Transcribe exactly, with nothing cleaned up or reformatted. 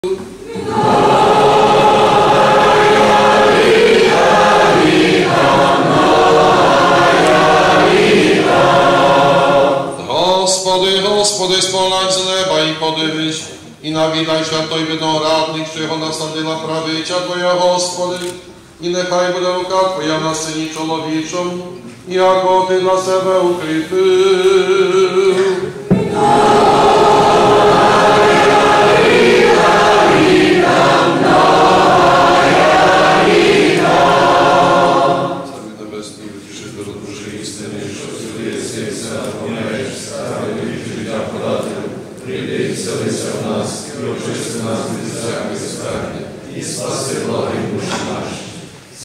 Господи, Господи, сповнай з неба і подивись, і навідай святой виноградник, що його насадила правиця Твоя, Господи, і нехай буде рука Твоя на сині чоловічому, яко Ти на себе укріпив. Прийди, вселися в нас, і очисти нас від всякої скарги, і спаси благи душі наші.